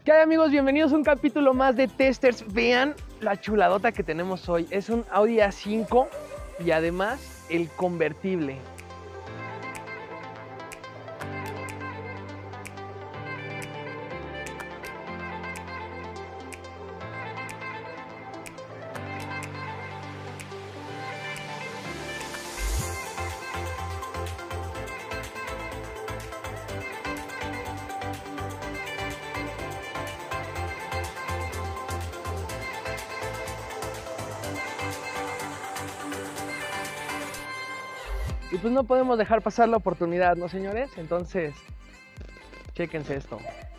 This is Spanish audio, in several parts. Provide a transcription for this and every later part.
¿Qué hay, amigos? Bienvenidos a un capítulo más de Testers. Vean la chuladota que tenemos hoy. Es un Audi A5 y además el convertible. Y pues no podemos dejar pasar la oportunidad, ¿no, señores? Entonces, chéquense esto.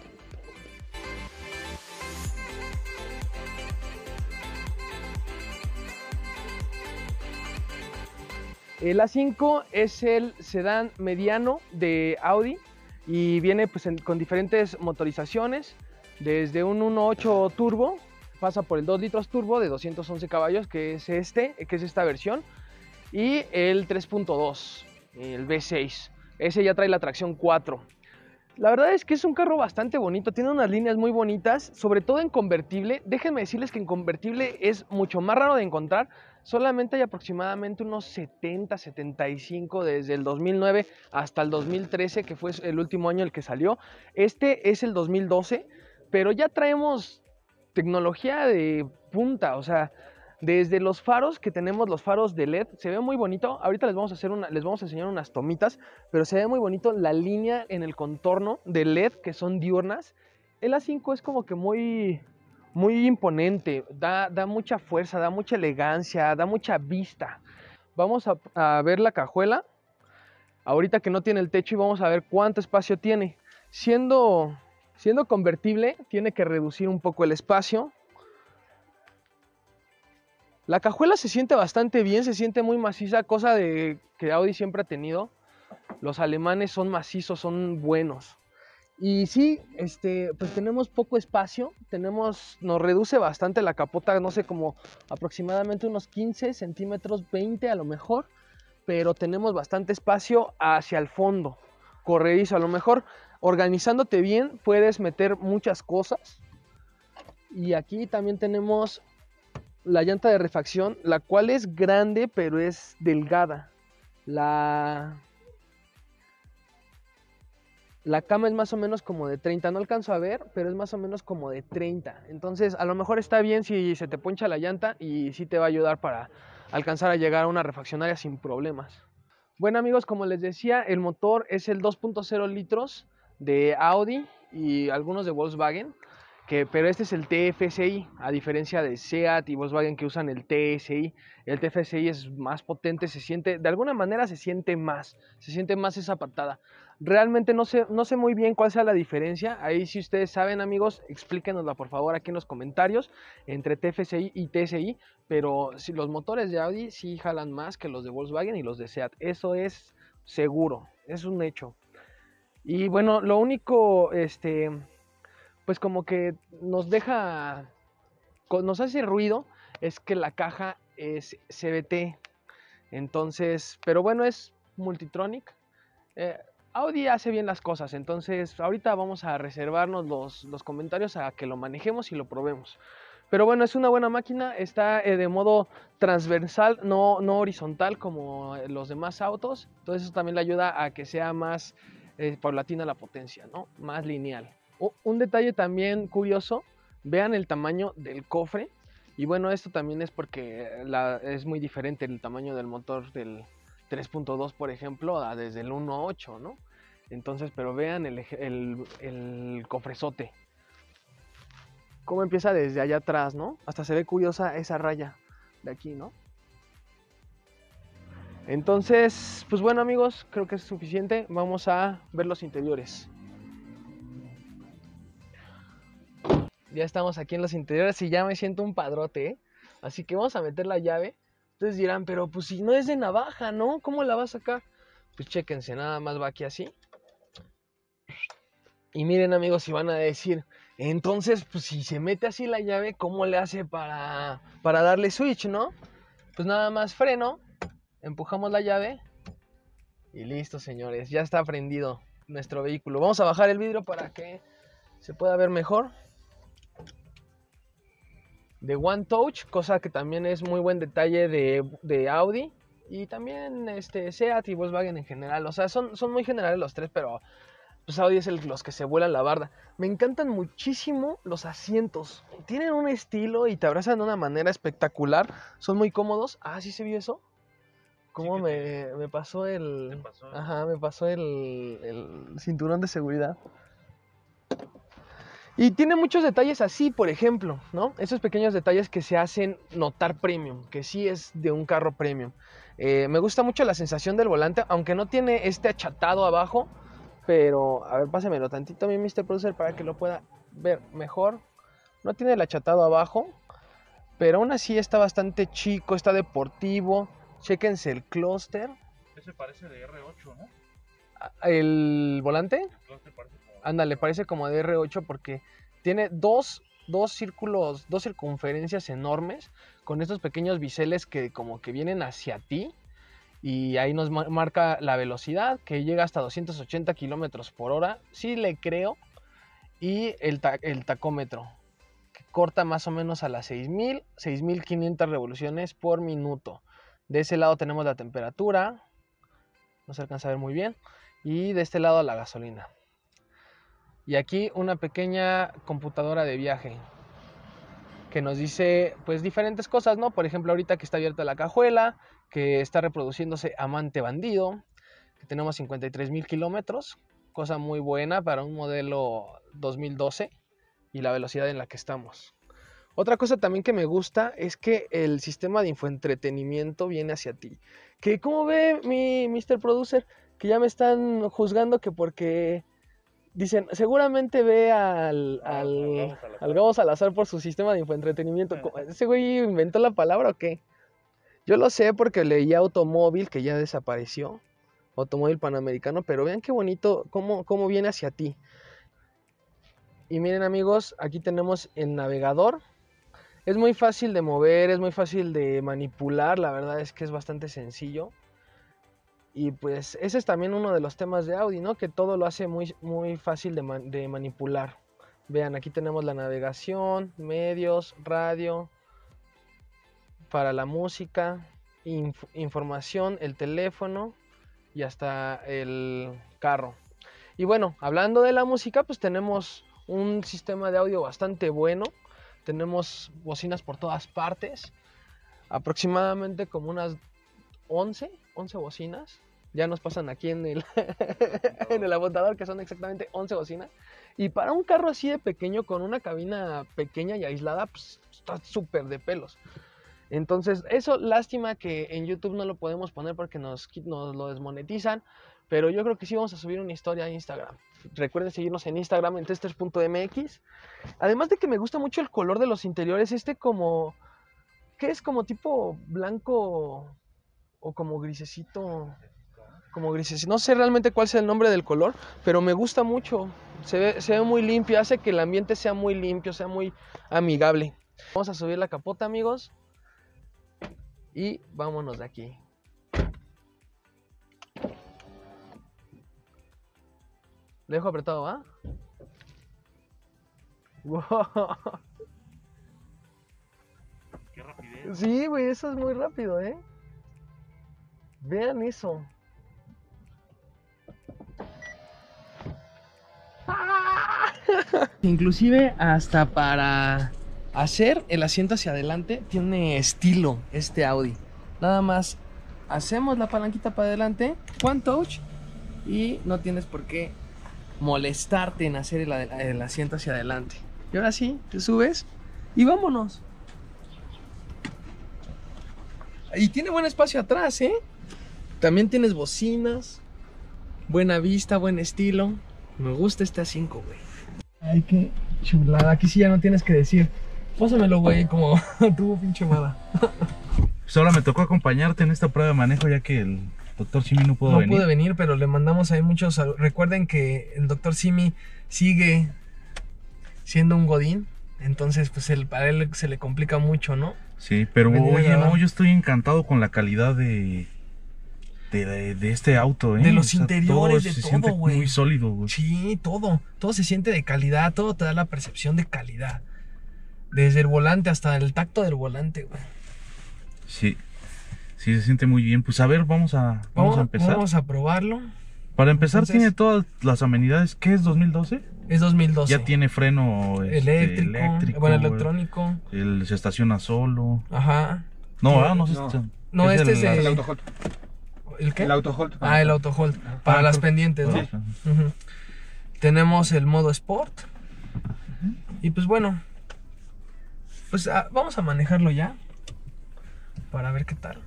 El A5 es el sedán mediano de Audi y viene pues con diferentes motorizaciones, desde un 1.8 turbo, pasa por el 2 litros turbo de 211 caballos, que es esta versión, y el 3.2, el V6. Ese ya trae la tracción 4. La verdad es que es un carro bastante bonito, tiene unas líneas muy bonitas, sobre todo en convertible. Déjenme decirles que en convertible es mucho más raro de encontrar. Solamente hay aproximadamente unos 70, 75 desde el 2009 hasta el 2013, que fue el último año el que salió. Este es el 2012, pero ya traemos tecnología de punta, o sea, desde los faros que tenemos, los faros de LED, se ve muy bonito. Ahorita les vamos a enseñar unas tomitas, pero se ve muy bonito la línea en el contorno de LED que son diurnas. El A5 es como que muy imponente, da mucha fuerza, da mucha elegancia, da mucha vista. Vamos a ver la cajuela, ahorita que no tiene el techo, y vamos a ver cuánto espacio tiene. Siendo convertible, tiene que reducir un poco el espacio. La cajuela se siente bastante bien, se siente muy maciza, cosa de que Audi siempre ha tenido. Los alemanes son macizos, son buenos. Y sí, pues tenemos poco espacio, nos reduce bastante la capota, no sé, como aproximadamente unos 15 centímetros, 20 a lo mejor, pero tenemos bastante espacio hacia el fondo, corredizo. A lo mejor organizándote bien puedes meter muchas cosas. Y aquí también tenemos la llanta de refacción, la cual es grande pero es delgada. La cama es más o menos como de 30, no alcanzo a ver, pero es más o menos como de 30. Entonces a lo mejor está bien si se te poncha la llanta y sí te va a ayudar para alcanzar a llegar a una refaccionaria sin problemas. Bueno, amigos, como les decía, el motor es el 2.0 litros de Audi y algunos de Volkswagen, pero este es el TFSI, a diferencia de Seat y Volkswagen que usan el TSI. El TFSI es más potente, de alguna manera se siente más esa patada. Realmente no sé muy bien cuál sea la diferencia. Ahí, si ustedes saben, amigos, explíquenosla por favor aquí en los comentarios entre TFSI y TSI. Pero si los motores de Audi sí jalan más que los de Volkswagen y los de Seat, eso es seguro, es un hecho. Y bueno, lo único, pues como que nos hace ruido, es que la caja es CVT. Entonces, pero bueno, es Multitronic. Audi hace bien las cosas, entonces ahorita vamos a reservarnos los comentarios a que lo manejemos y lo probemos. Pero bueno, es una buena máquina, está de modo transversal, no horizontal como los demás autos. Entonces eso también le ayuda a que sea más paulatina la potencia, ¿no? Más lineal. Un detalle también curioso, vean el tamaño del cofre. Y bueno, esto también es porque es muy diferente el tamaño del motor del 3.2, por ejemplo, desde el 1.8, ¿no? Entonces, pero vean el cofrezote. Cómo empieza desde allá atrás, ¿no? Hasta se ve curiosa esa raya de aquí, ¿no? Entonces, pues bueno, amigos, creo que es suficiente. Vamos a ver los interiores. Ya estamos aquí en los interiores y ya me siento un padrote, ¿eh? Así que vamos a meter la llave. Ustedes dirán, pero pues si no es de navaja, ¿no? ¿Cómo la va a sacar? Pues chéquense, nada más va aquí así. Y miren, amigos, si van a decir, entonces, pues si se mete así la llave, ¿cómo le hace para darle switch, no? Pues nada más freno, empujamos la llave y listo, señores, ya está prendido nuestro vehículo. Vamos a bajar el vidrio para que se pueda ver mejor. One Touch, cosa que también es muy buen detalle de Audi. Y también Seat y Volkswagen en general. O sea, son muy generales los tres, pero pues Audi es los que se vuelan la barda. Me encantan muchísimo los asientos. Tienen un estilo y te abrazan de una manera espectacular. Son muy cómodos. Ah, ¿sí se vio eso? ¿Cómo Sí, me pasó te pasó. Ajá, me pasó el cinturón de seguridad. Y tiene muchos detalles así, por ejemplo, ¿no? Esos pequeños detalles que se hacen notar premium, que sí es de un carro premium. Me gusta mucho la sensación del volante, aunque no tiene este achatado abajo, pero, a ver, pásemelo tantito a mí, Mr. Producer, para que lo pueda ver mejor. No tiene el achatado abajo, pero aún así está bastante chico, está deportivo. Chéquense el clúster. Ese parece de R8, ¿no? ¿El volante? El clúster parece como... Ándale, parece como de R8 porque tiene dos círculos, dos circunferencias enormes con estos pequeños biseles que como que vienen hacia ti y ahí nos marca la velocidad que llega hasta 280 kilómetros por hora, sí le creo, y el tacómetro que corta más o menos a las 6.500 revoluciones por minuto. De ese lado tenemos la temperatura, no se alcanza a ver muy bien, y de este lado la gasolina. Y aquí una pequeña computadora de viaje que nos dice pues diferentes cosas, ¿no? Por ejemplo, ahorita que está abierta la cajuela, que está reproduciéndose Amante Bandido, que tenemos 53,000 kilómetros, cosa muy buena para un modelo 2012 y la velocidad en la que estamos. Otra cosa también que me gusta es que el sistema de infoentretenimiento viene hacia ti. Que como ve mi Mr. Producer, que ya me están juzgando que porque... Dicen, seguramente ve al Gabo Salazar por su sistema de infoentretenimiento. ¿Ese güey inventó la palabra o qué? Yo lo sé porque leí Automóvil, que ya desapareció. Automóvil Panamericano, pero vean qué bonito cómo viene hacia ti. Y miren amigos, aquí tenemos el navegador. Es muy fácil de mover, es muy fácil de manipular, la verdad es que es bastante sencillo. Y pues ese es también uno de los temas de Audi, ¿no? Que todo lo hace muy, muy fácil de manipular. Vean, aquí tenemos la navegación, medios, radio, para la música, información, el teléfono y hasta el carro. Y bueno, hablando de la música, pues tenemos un sistema de audio bastante bueno. Tenemos bocinas por todas partes, aproximadamente como unas 11 bocinas. Ya nos pasan aquí en el en el apuntador que son exactamente 11 bocinas. Y para un carro así de pequeño con una cabina pequeña y aislada, pues está súper de pelos. Entonces, eso, lástima que en YouTube no lo podemos poner porque nos lo desmonetizan. Pero yo creo que sí vamos a subir una historia a Instagram. Recuerden seguirnos en Instagram en testers.mx. Además de que me gusta mucho el color de los interiores, como... ¿Qué es? Como tipo blanco o como grisecito, no sé realmente cuál sea el nombre del color, pero me gusta mucho, se ve muy limpio, hace que el ambiente sea muy limpio, sea muy amigable. Vamos a subir la capota amigos y vámonos de aquí. Le dejo apretado, ¿va? Wow. Qué rapidez. Sí, güey, eso es muy rápido, ¿eh? Vean eso. Inclusive hasta para hacer el asiento hacia adelante tiene estilo este Audi. Nada más hacemos la palanquita para adelante, One Touch, y no tienes por qué molestarte en hacer el asiento hacia adelante. Y ahora sí, te subes y vámonos. Y tiene buen espacio atrás, ¿eh? También tienes bocinas, buena vista, buen estilo. Me gusta este A5, güey. Ay, qué chulada. Aquí sí ya no tienes que decir, pásamelo, güey, como tuvo pinche mala. Solo me tocó acompañarte en esta prueba de manejo ya que el doctor Simi no pudo venir. No pude venir, pero le mandamos ahí muchos saludos. Recuerden que el doctor Simi sigue siendo un godín. Entonces, pues para él se le complica mucho, ¿no? Sí, pero oye, no, yo estoy encantado con la calidad de este auto, ¿eh? De los interiores, de todo, güey. Muy sólido, güey. Sí, todo se siente de calidad, todo te da la percepción de calidad. Desde el volante hasta el tacto del volante, güey. Sí, sí, se siente muy bien. Pues a ver, vamos a empezar. Vamos a probarlo. Para empezar, Entonces, tiene todas las amenidades. ¿Qué es 2012? Es 2012. Ya tiene freno eléctrico, bueno, electrónico. Se estaciona solo. Ajá. No, no se No, este es el auto hold. ¿El qué? El auto hold. Ah, el auto hold. Para las pendientes, ¿no? Sí. Ujú. Tenemos el modo Sport. Y pues bueno, pues vamos a manejarlo ya. Para ver qué tal.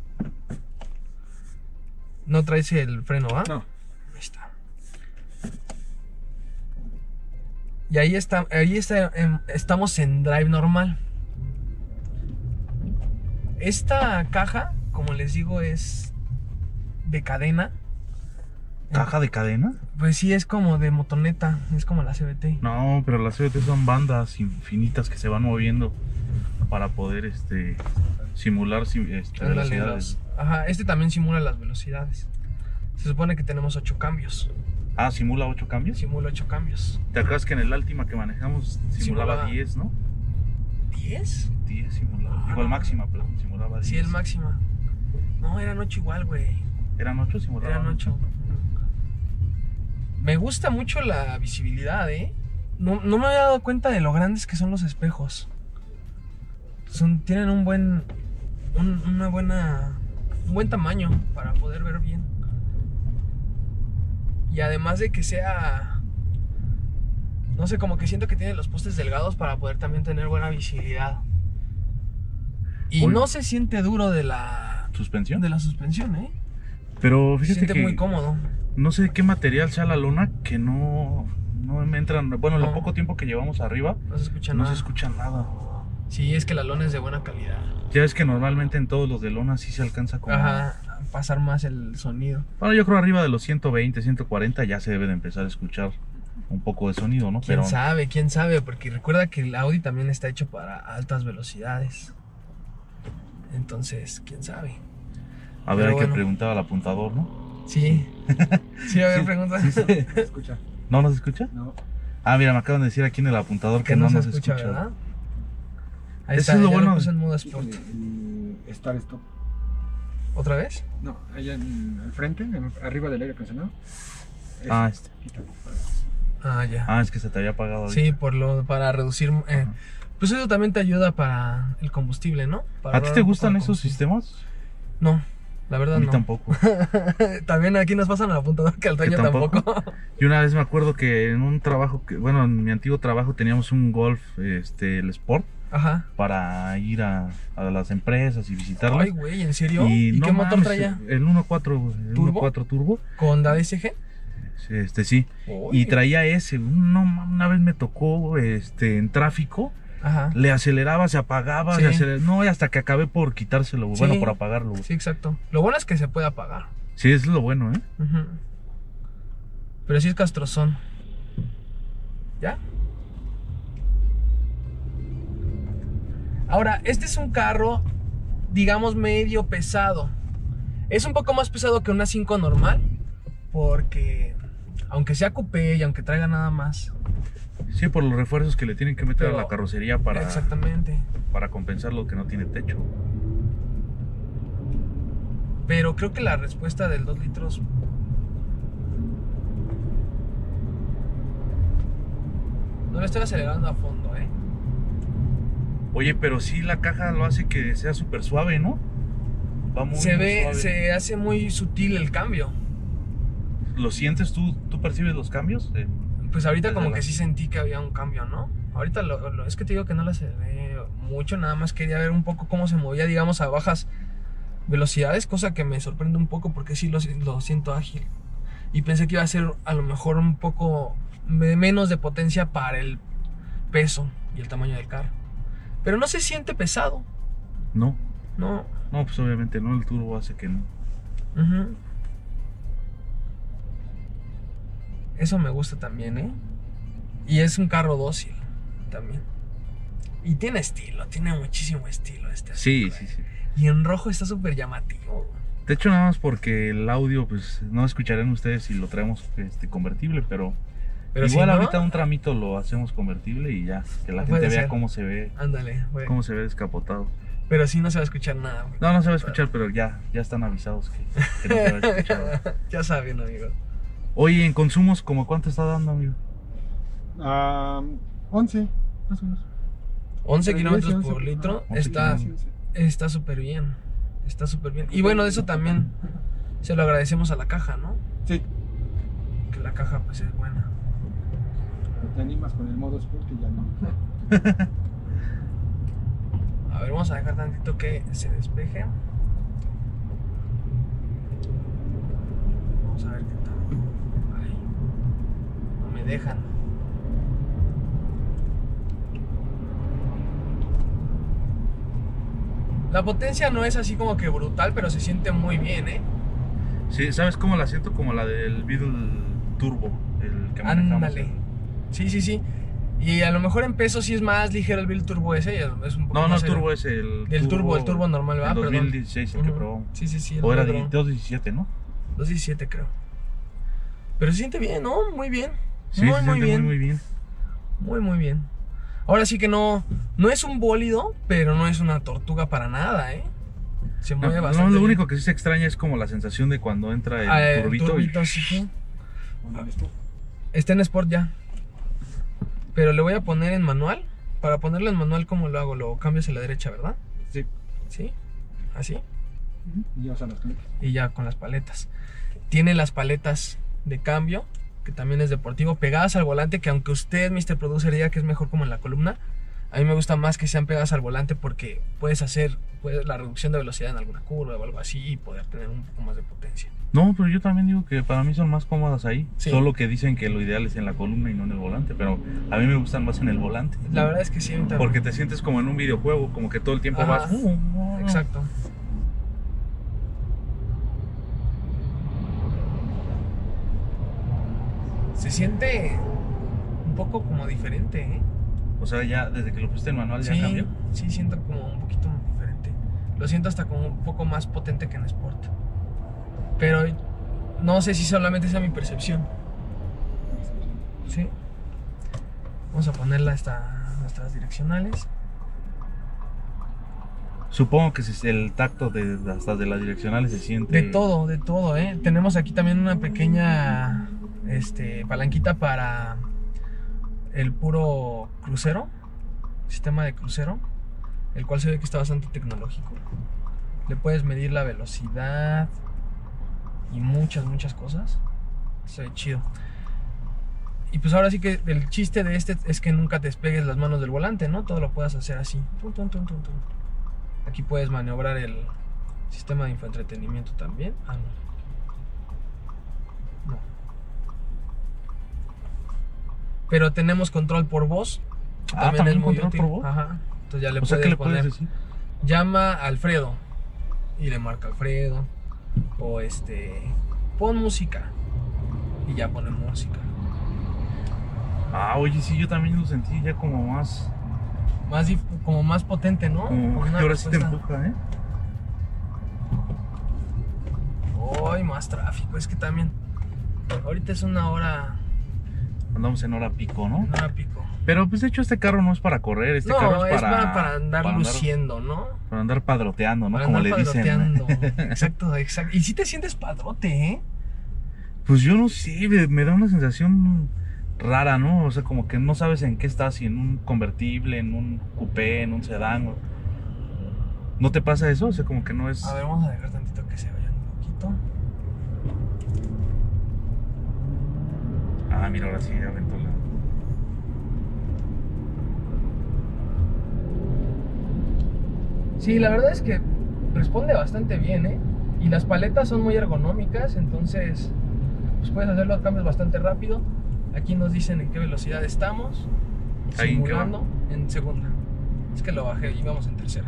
No traes el freno, ¿ah? No. Ahí está. Y ahí estamos en drive normal. Esta caja, como les digo, es de cadena. ¿Caja de cadena? Pues sí, es como de motoneta, es como la CVT. No, pero las CVT son bandas infinitas que se van moviendo para poder simular velocidades. Ajá, este también simula las velocidades. Se supone que tenemos 8 cambios. Ah, ¿simula 8 cambios? Simula 8 cambios. ¿Te acuerdas que en el Altima que manejamos simulaba 10, no? ¿10? 10 simulaba. Igual máxima, pero simulaba 10. Sí, el máxima. No, eran 8 igual, güey. ¿Eran 8 simulaban? Eran 8. Me gusta mucho la visibilidad, ¿eh? No me había dado cuenta de lo grandes que son los espejos. Tienen un buen tamaño para poder ver bien. Y además de que sea, no sé, como que siento que tiene los postes delgados para poder también tener buena visibilidad. Y no se siente duro de la suspensión. De la suspensión, ¿eh? Pero Se fíjate siente que muy cómodo. No sé qué material sea la lona que no me entran. Bueno, lo poco tiempo que llevamos arriba, no se escucha nada. Sí, es que la lona es de buena calidad. Ya ves que normalmente en todos los de lona sí se alcanza como a pasar más el sonido. Bueno, yo creo arriba de los 120, 140 ya se debe de empezar a escuchar un poco de sonido, ¿no? ¿Quién sabe? Porque recuerda que el Audi también está hecho para altas velocidades. Entonces, quién sabe. A ver, hay que preguntar al apuntador, ¿no? Sí. Sí, a ver, pregunta. Sí, se escucha. ¿No nos escucha? No. Ah, mira, me acaban de decir aquí en el apuntador que no nos escucha, ¿verdad? Ahí Eso está, es lo bueno. Lo puse en modo Sport. El start stop. ¿Otra vez? No, allá al frente, arriba del aire acondicionado. Ah, ya. Ah, es que se te había apagado. Sí, para reducir. Pues eso también te ayuda para el combustible, ¿no? ¿A ti te gustan esos sistemas? No, la verdad no. A mí tampoco. También aquí nos pasan al apuntador que al dueño tampoco. Y una vez me acuerdo que en un trabajo, en mi antiguo trabajo teníamos un Golf, el Sport. Ajá. Para ir a las empresas y visitarlas. Ay, güey, ¿en serio? ¿Y qué motor traía? El 1.4 Turbo. ¿Con DSG? Sí. Uy. Y traía ese. Una vez me tocó en tráfico. Ajá. Le aceleraba, se apagaba, Sí. No, y hasta que acabé por quitárselo, Sí. bueno, por apagarlo. Sí, exacto. Lo bueno es que se puede apagar. Sí, es lo bueno, ¿eh? Uh-huh. Pero sí es castrozón. ¿Ya? Ahora, este es un carro, digamos, medio pesado. Es un poco más pesado que una 5 normal, porque aunque sea coupé y aunque traiga nada más. Sí, por los refuerzos que le tienen que meter a la carrocería exactamente. Para compensar lo que no tiene techo. Pero creo que la respuesta del 2 litros... No le estoy acelerando a fondo, ¿eh? Oye, pero sí la caja lo hace que sea súper suave, ¿no? Va muy suave. Se hace muy sutil el cambio. ¿Lo sientes tú? ¿Tú percibes los cambios? Pues ahorita como que sí sentí que había un cambio, ¿no? Ahorita es que te digo que no lo aceleré mucho, nada más quería ver un poco cómo se movía, digamos, a bajas velocidades, cosa que me sorprende un poco porque sí lo siento ágil. Y pensé que iba a ser a lo mejor un poco menos de potencia para el peso y el tamaño del carro. Pero no se siente pesado. No. No. No, pues obviamente no, el turbo hace que no. Uh-huh. Eso me gusta también, ¿eh? Y es un carro dócil también. Y tiene estilo, tiene muchísimo estilo este. Sí, asunto, sí. Y en rojo está súper llamativo. De hecho, nada más porque el audio, pues no escucharán ustedes si lo traemos convertible, pero Pero igual si no, ahorita un tramito lo hacemos convertible y ya, que la Puede gente vea ser. cómo se ve, ándale, güey. cómo se ve descapotado. Pero sí no se va a escuchar nada, güey. No, no se va a escuchar, pero ya están avisados que no se va a escuchar. Ya saben, amigo. Oye, en consumos, ¿cómo cuánto está dando, amigo? 11, más o menos. 11 Entre kilómetros 10 y por 11, litro 11 está kilómetros. está súper bien. Está súper bien. Y bueno, eso también se lo agradecemos a la caja, ¿no? Sí, Que la caja pues es buena. te animas con el modo Sport y ya no. A ver, vamos a dejar tantito que se despeje. Vamos a ver qué tal. Ay, no me dejan. La potencia no es así como que brutal, pero se siente muy bien, ¿eh? Sí, ¿sabes cómo la siento? Como la del Beetle Turbo, el que manejamos. Ándale. Sí, sí, sí. Y a lo mejor en peso sí es más ligero el Bill Turbo ese. Es un poco No, no, más el turbo es el el turbo normal, ¿verdad? el Perdón. 2016 el que probamos. Sí, sí, sí. O era negro. 217, ¿no? 217 creo. Pero se siente bien, ¿no? Muy bien. Sí, muy, se muy siente bien. muy bien. Muy, muy bien. Ahora sí que no es un bólido, pero no es una tortuga para nada, ¿eh? Se mueve bastante No, lo bien. único que sí se extraña es como la sensación de cuando entra el Ah, turbito. turbito, sí, sí. Bueno, listo. Está en Sport ya. Pero le voy a poner en manual. Para ponerlo en manual, ¿cómo lo hago? Lo cambias a la derecha, ¿verdad? Sí. ¿Sí? ¿Así? Y ya usan las tuercas. Y ya con las paletas. Tiene las paletas de cambio, que también es deportivo, pegadas al volante, que aunque usted, Mr. Producer, diga que es mejor como en la columna, a mí me gusta más que sean pegadas al volante porque puedes hacer la reducción de velocidad en alguna curva o algo así y poder tener un poco más de potencia. No, pero yo también digo que para mí son más cómodas ahí. Sí. Solo que dicen que lo ideal es en la columna y no en el volante. Pero a mí me gustan más en el volante. La verdad es que sí, a mí también. Porque te sientes como en un videojuego, como que todo el tiempo Ajá. vas. Exacto. Se siente un poco como diferente, ¿eh? O sea, ya desde que lo pusiste en manual ya Sí, cambió. sí, siento como un poquito diferente. Lo siento hasta como un poco más potente que en Sport. Pero no sé si solamente sea mi percepción. Sí. Vamos a ponerla hasta nuestras direccionales. Supongo que el tacto hasta de las direccionales se siente. De todo, ¿eh? Tenemos aquí también una pequeña palanquita para el puro crucero, sistema de crucero, el cual se ve que está bastante tecnológico. Le puedes medir la velocidad y muchas cosas. Se ve chido. Y pues ahora sí que el chiste de este es que nunca te despegues las manos del volante, ¿no? Todo lo puedas hacer así. Tum, tum, tum, tum, tum. Aquí puedes maniobrar el sistema de infoentretenimiento también. Ah, no. Pero tenemos control por voz. ¿también es muy control útil. por voz? Ajá. Entonces ya le O sea, puedes ¿qué le poner puedes decir? llama a Alfredo y le marca Alfredo, o pon música y ya pone música. Ah, oye, sí, yo también lo sentí ya como más. Como más potente, ¿no? Como Con que una ahora sí te respuesta. empuja, ¿eh? Ay, más tráfico. Es que también ahorita es una hora Andamos en hora pico, ¿no? pico. Pero pues de hecho este carro no es para correr, este carro No, es es para andar luciendo, ¿no? para andar padroteando, ¿no? Para Como andar le dicen. padroteando. Exacto. Y si te sientes padrote, ¿eh? Pues yo no sé, me da una sensación rara, ¿no? O sea, como que no sabes en qué estás, si en un convertible, en un coupé, en un sedán. ¿No te pasa eso? O sea, como que no es. A ver, vamos a dejar tantito que se vayan un poquito. Ah, mira, ahora sí aventó la. Sí, la verdad es que responde bastante bien, ¿eh? Y las paletas son muy ergonómicas, entonces pues puedes hacer los cambios bastante rápido. Aquí nos dicen en qué velocidad estamos. ¿Ahí en qué va? Simulando en segunda. Es que lo bajé y vamos en tercera.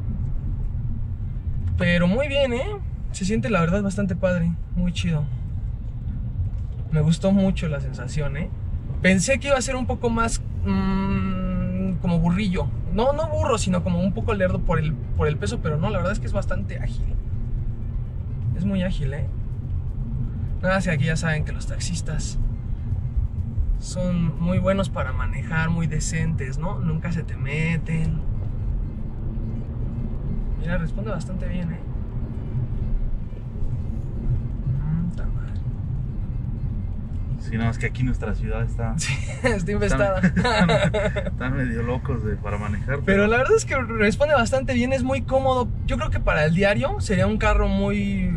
Pero muy bien, ¿eh? Se siente la verdad bastante padre, muy chido. Me gustó mucho la sensación, ¿eh? Pensé que iba a ser un poco más como burrillo. No burro, sino como un poco lerdo por el peso, pero no, la verdad es que es bastante ágil. Es muy ágil, ¿eh? Nada más que aquí ya saben que los taxistas Son muy buenos para manejar, muy decentes, ¿no? Nunca se te meten. Mira, responde bastante bien, ¿eh? Está mal. Sí, no, es que aquí nuestra ciudad está... Sí, está infestada. Están medio locos para manejar. Pero la verdad es que responde bastante bien, es muy cómodo. Yo creo que para el diario sería un carro muy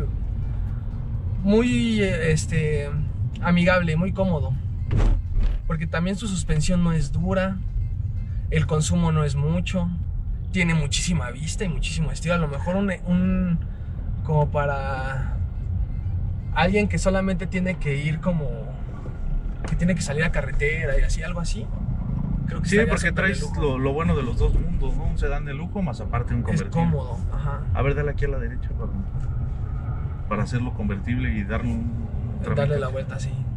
amigable, muy cómodo. Porque también su suspensión no es dura, el consumo no es mucho, tiene muchísima vista y muchísimo estilo. A lo mejor como para alguien que solamente tiene que ir que tiene que salir a carretera y así, algo así. Creo que sí, porque traes lo bueno de los dos mundos, ¿no? Un sedán de lujo más aparte un convertible. Es cómodo, ajá. A ver, dale aquí a la derecha para hacerlo convertible y darle un tramito. Darle la vuelta así.